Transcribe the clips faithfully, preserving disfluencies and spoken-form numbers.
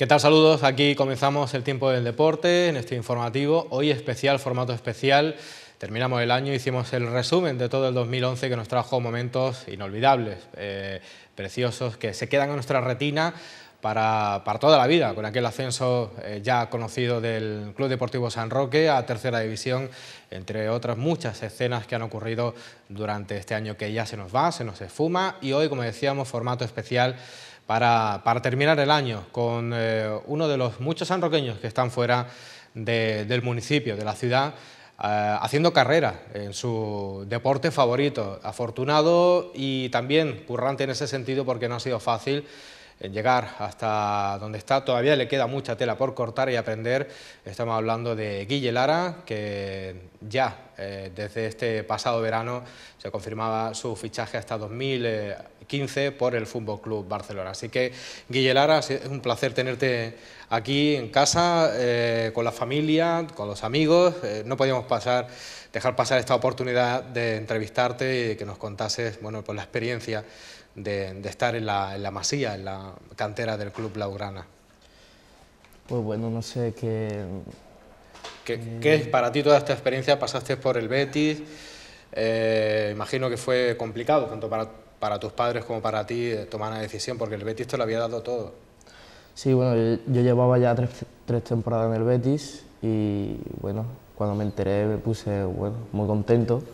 ¿Qué tal? Saludos, aquí comenzamos el tiempo del deporte en este informativo, hoy especial, formato especial. Terminamos el año, hicimos el resumen de todo el dos mil once que nos trajo momentos inolvidables, eh, preciosos, que se quedan en nuestra retina para, para toda la vida, con aquel ascenso eh, ya conocido del Club Deportivo San Roque a Tercera División, entre otras muchas escenas que han ocurrido durante este año que ya se nos va, se nos esfuma, y hoy, como decíamos, formato especial Para, para terminar el año con eh, uno de los muchos sanroqueños que están fuera de, del municipio, de la ciudad, eh, haciendo carrera en su deporte favorito, afortunado y también currante en ese sentido porque no ha sido fácil llegar hasta donde está. Todavía le queda mucha tela por cortar y aprender. Estamos hablando de Guille Lara, que ya eh, desde este pasado verano se confirmaba su fichaje hasta dos mil quince por el Fútbol Club Barcelona. Así que, Guille Lara, es un placer tenerte aquí en casa, eh, con la familia, con los amigos. Eh, no podíamos pasar, dejar pasar esta oportunidad de entrevistarte y de que nos contases, bueno, pues la experiencia De, de estar en la, en la Masía, en la cantera del Club Blaugrana. Pues bueno, no sé qué... ¿Qué, eh... ¿Qué es para ti toda esta experiencia? Pasaste por el Betis, eh, imagino que fue complicado, tanto para, para tus padres como para ti, eh, tomar una decisión, porque el Betis te lo había dado todo. Sí, bueno, yo, yo llevaba ya tres, tres temporadas en el Betis y bueno, cuando me enteré me puse bueno, muy contento.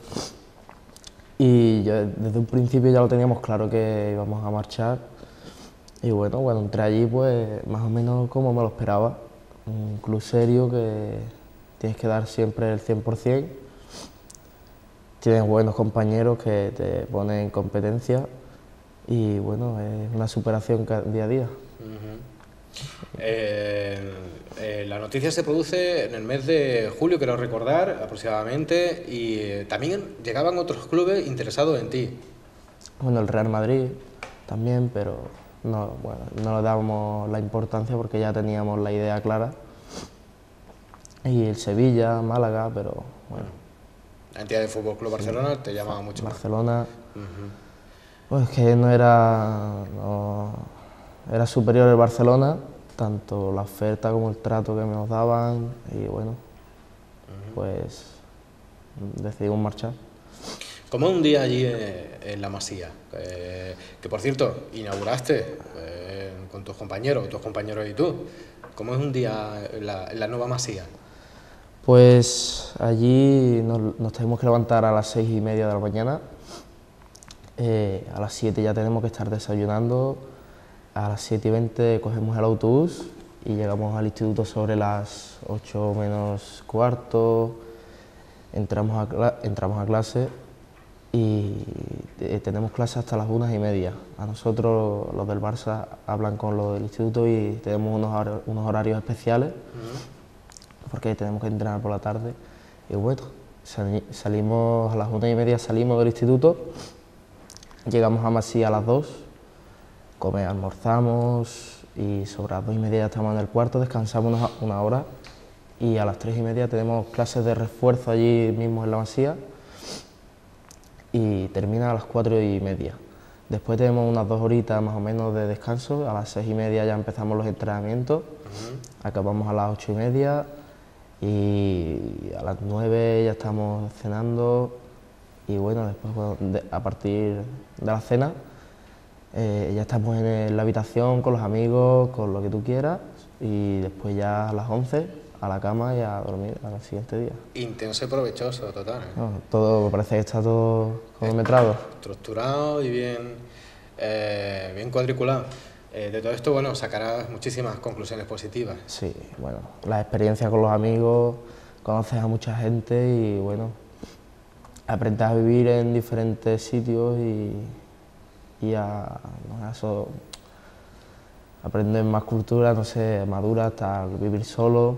Y yo desde un principio ya lo teníamos claro que íbamos a marchar y bueno, cuando entré allí pues más o menos como me lo esperaba, un club serio que tienes que dar siempre el cien por cien, tienes buenos compañeros que te ponen en competencia y bueno, es una superación día a día. Uh-huh. Eh, eh, la noticia se produce en el mes de julio, quiero recordar, aproximadamente, y eh, también llegaban otros clubes interesados en ti. Bueno, el Real Madrid también, pero no, bueno, no le dábamos la importancia porque ya teníamos la idea clara. Y el Sevilla, Málaga, pero bueno. La entidad del Fútbol Club Barcelona sí, te llamaba mucho Barcelona, más. Barcelona, uh-huh. Pues que no era, no, era superior el Barcelona, tanto la oferta como el trato que nos daban y bueno, uh-huh. Pues decidimos marchar. ¿Cómo es un día allí en la Masía? Eh, que por cierto, inauguraste eh, con tus compañeros, tus compañeros y tú. ¿Cómo es un día en la, en la nueva Masía? Pues allí nos, nos tenemos que levantar a las seis y media de la mañana, eh, a las siete ya tenemos que estar desayunando, a las siete y veinte cogemos el autobús y llegamos al instituto sobre las ocho menos cuarto, entramos a, entramos a clase y tenemos clase hasta las una y media. A nosotros, los del Barça, hablan con los del instituto y tenemos unos horarios, unos horarios especiales, uh-huh. Porque tenemos que entrenar por la tarde. Y bueno, sal, salimos a las una y media, salimos del instituto, llegamos a Masía a las dos, come, almorzamos y sobre las dos y media ya estamos en el cuarto, descansamos una, una hora y a las tres y media tenemos clases de refuerzo allí mismo en la Masía y termina a las cuatro y media. Después tenemos unas dos horitas más o menos de descanso, a las seis y media ya empezamos los entrenamientos, uh-huh. Acabamos a las ocho y media y a las nueve ya estamos cenando y bueno, después bueno, de, a partir de la cena eh, ya estamos en la habitación con los amigos, con lo que tú quieras y después ya a las once a la cama y a dormir al siguiente día. Intenso y provechoso, total. ¿eh? No, todo, me parece que está todo cronometrado. Estructurado y bien, eh, bien cuadriculado. Eh, de todo esto, bueno, sacarás muchísimas conclusiones positivas. Sí, bueno, la experiencia con los amigos, conoces a mucha gente y bueno, aprendes a vivir en diferentes sitios y, y a, no, a eso, aprendes más cultura, no sé, madura hasta vivir solo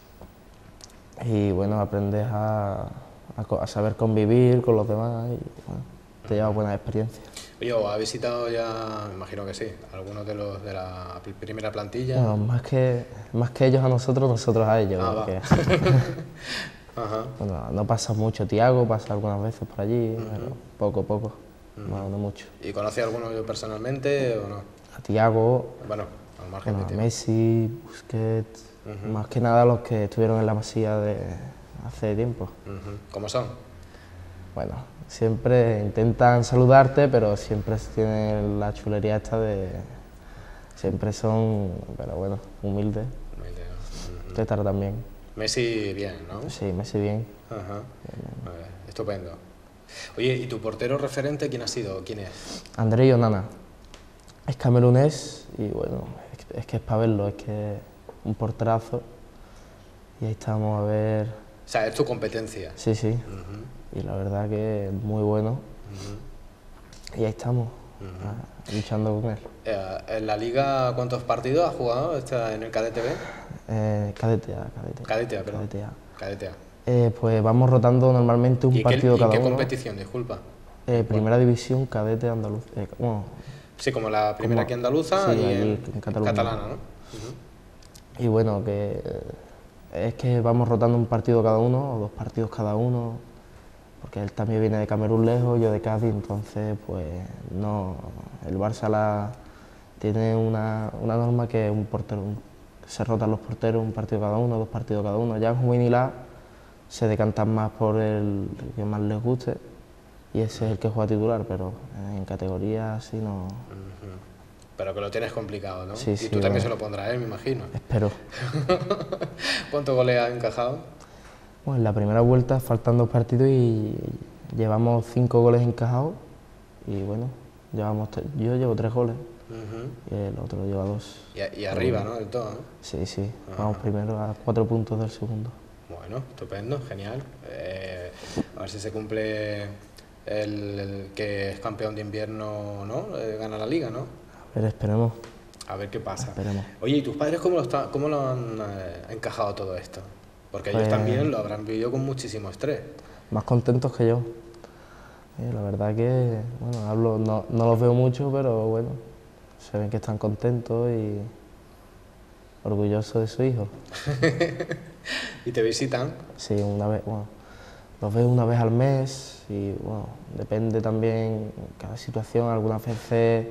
y bueno, aprendes a, a, a saber convivir con los demás y bueno, te llevas buenas experiencias. Oye, ¿ha visitado ya, me imagino que sí, algunos de los de la primera plantilla? Bueno, más que, más que ellos a nosotros, nosotros a ellos. Ah, porque, Ajá. Bueno, no pasa mucho, Tiago pasa algunas veces por allí, Uh-huh. pero poco, poco, Uh-huh. no, no mucho. ¿Y conoce a alguno personalmente o no? A Tiago, bueno, al margen bueno, de ti. Messi, Busquets, Uh-huh. más que nada los que estuvieron en la Masía de hace tiempo. Uh-huh. ¿Cómo son? Bueno, siempre intentan saludarte, pero siempre tienen la chulería esta de... Siempre son, pero bueno, humildes. Humilde, ¿no? Uh-huh. Te tratan bien. Messi bien, ¿no? Sí, Messi bien. Ajá. Vale, estupendo. Oye, ¿y tu portero referente quién ha sido? ¿Quién es? André Onana. Es camerunés y bueno, es, es que es para verlo, es que es un porterazo. Y ahí estamos a ver... O sea, es tu competencia. Sí, sí. Uh-huh. Y la verdad que es muy bueno. Uh-huh. Y ahí estamos, Uh-huh. ah, luchando con él. Eh, ¿En la liga cuántos partidos has jugado este, en el Cadete B? Eh, cadete A, cadete. Cadete A, perdón. Cadete A. Cadete A. Eh, pues vamos rotando normalmente un ¿Y partido qué, y cada qué uno. competición, disculpa? Eh, primera división, cadete andaluz. Eh, bueno, Sí, como la primera como- aquí andaluza sí, y allí en, en Cataluña. catalana, ¿no? Uh-huh. y bueno, que eh, es que vamos rotando un partido cada uno, o dos partidos cada uno, porque él también viene de Camerún lejos, yo de Cádiz, entonces pues no, el Barça la, tiene una, una norma que es un portero, un- se rotan los porteros, un partido cada uno, dos partidos cada uno. Ya en juvenil A se decantan más por el que más les guste y ese es el que juega titular, pero en categoría así no. Uh-huh. Pero que lo tienes complicado, ¿no? Sí, y sí, tú también bueno. se lo pondrás, ¿eh? Me imagino. Espero. ¿Cuántos goles has encajado? Bueno, en la primera vuelta faltan dos partidos y llevamos cinco goles encajados y bueno, llevamos tre- yo llevo tres goles Uh-huh. y el otro lleva dos. Y, y arriba, ¿no? Del todo, ¿no? Sí, sí, Ajá. vamos primero a cuatro puntos del segundo. Bueno, estupendo, genial. Eh, a ver si se cumple el, el que es campeón de invierno, ¿no? Eh, gana la liga, ¿no? A ver, esperemos. A ver qué pasa. Esperemos. Oye, ¿y tus padres cómo lo, está, cómo lo han eh, encajado todo esto? Porque ellos Pues- también lo habrán vivido con muchísimo estrés. Más contentos que yo. Eh, la verdad que, bueno, hablo, no, no los veo mucho, pero bueno, se ven que están contentos y orgullosos de su hijo. ¿Y te visitan? Sí, una vez, bueno, los veo una vez al mes y bueno, depende también cada situación, algunas veces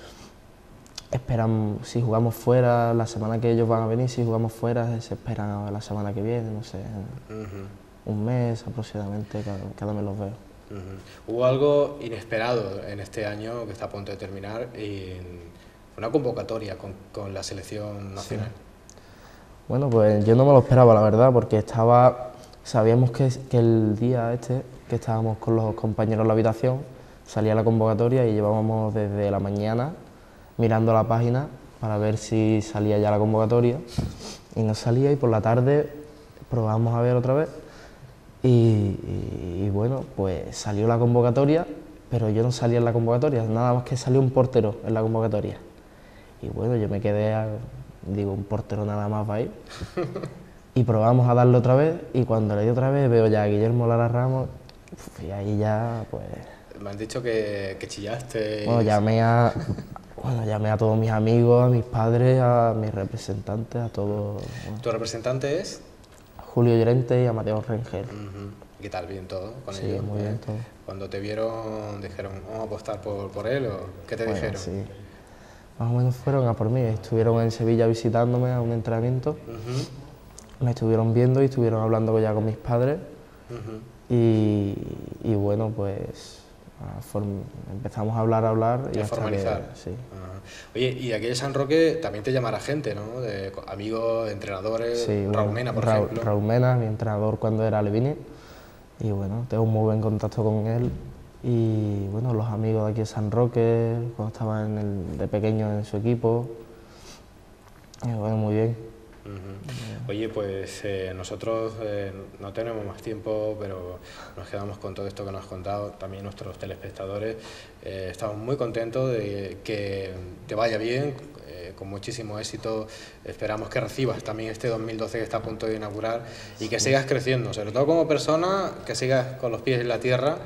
esperan, si jugamos fuera, la semana que ellos van a venir, si jugamos fuera, se esperan a la semana que viene, no sé, Uh-huh. un mes aproximadamente, cada, cada mes los veo. Uh-huh. Hubo algo inesperado en este año que está a punto de terminar y una convocatoria con, con la selección nacional. Bueno, pues yo no me lo esperaba, la verdad, porque estaba, sabíamos que, que el día este, que estábamos con los compañeros en la habitación, salía la convocatoria y llevábamos desde la mañana mirando la página para ver si salía ya la convocatoria y no salía y por la tarde probamos a ver otra vez y, y, y bueno, pues salió la convocatoria, pero yo no salía en la convocatoria, nada más que salió un portero en la convocatoria. Y bueno, yo me quedé, a, digo, un portero nada más va a ir. Y probamos a darle otra vez y cuando le di otra vez veo ya a Guillermo Lara Ramos y ahí ya pues... Me han dicho que, que chillaste. Bueno, llamé a, bueno, llamé a todos mis amigos, a mis padres, a mis representantes, a todos. Bueno, ¿Tu representante es? Julio Llorente y a Mateo Rengel. Uh-huh. ¿Qué tal? ¿Bien todo con Sí, ellos? muy bien todo. Cuando te vieron, dijeron, vamos a apostar por, por él, ¿o qué te Bueno, dijeron? sí. Más o menos fueron a por mí, estuvieron en Sevilla visitándome a un entrenamiento, Uh-huh. me estuvieron viendo y estuvieron hablando ya con mis padres Uh-huh. y, y bueno, pues a form- empezamos a hablar, a hablar y A hasta formalizar. que, sí. Ajá. Oye, y de aquí de San Roque también te llamará gente, ¿no? De co- amigos, de entrenadores, Sí, Raúl bueno, Mena, por Raúl, ejemplo. Raúl Mena, mi entrenador cuando era Levine, y bueno, tengo un muy buen contacto con él. Y bueno, los amigos de aquí de San Roque, cuando estaba en el, de pequeño en su equipo, y bueno, muy bien. Ujú. Oye, pues eh, nosotros eh, no tenemos más tiempo, pero nos quedamos con todo esto que nos has contado, también nuestros telespectadores. Eh, estamos muy contentos de que te vaya bien, eh, con muchísimo éxito. Esperamos que recibas también este dos mil doce que está a punto de inaugurar y que sigas creciendo, sobre todo como persona, que sigas con los pies en la tierra.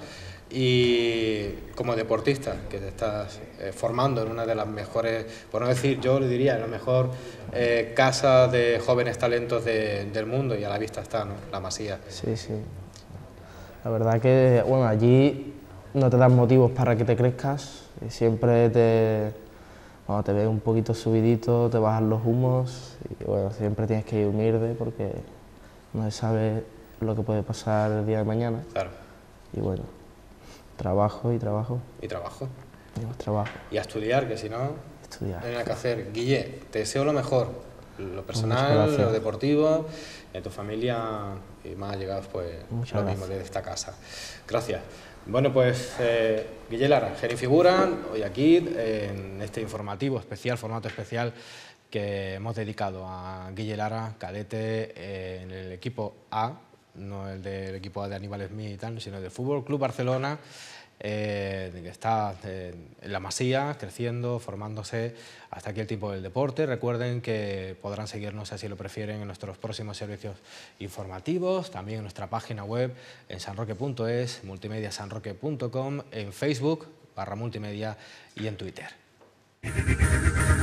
Y como deportista, que te estás eh, formando en una de las mejores, por no decir yo le diría, la mejor eh, casa de jóvenes talentos de, del mundo, y a la vista está, ¿no? La Masía. Sí, sí. La verdad que, bueno, allí no te dan motivos para que te crezcas y siempre te, cuando te ves un poquito subidito te bajan los humos y bueno, siempre tienes que ir humilde porque no se sabe lo que puede pasar el día de mañana. Claro. Y bueno, trabajo y trabajo. Y trabajo. Y más trabajo. Y a estudiar, que si no, Estudiar. no hay nada que hacer. Guille, te deseo lo mejor, lo personal, lo deportivo, en tu familia y más allegados, pues Muchas lo gracias. mismo de esta casa. Gracias. Bueno, pues eh, Guille Lara, Genifigura, hoy aquí en este informativo especial, formato especial que hemos dedicado a Guille Lara, cadete eh, en el equipo A, no el del equipo A de Aníbal Smith y tal, sino del Fútbol Club Barcelona, eh, que está eh, en la Masía, creciendo, formándose. Hasta aquí el tiempo del deporte. Recuerden que podrán seguirnos, si así lo prefieren, en nuestros próximos servicios informativos, también en nuestra página web en sanroque punto es, multimedia sanroque punto com, en Facebook barra multimedia y en Twitter.